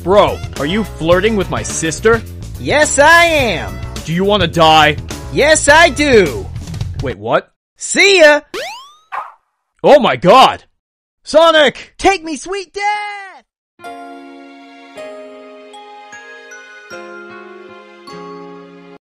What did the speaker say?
Bro, are you flirting with my sister? Yes, I am. Do you want to die? Yes, I do. Wait, what? See ya! Oh my god! Sonic! Take me, sweet dad!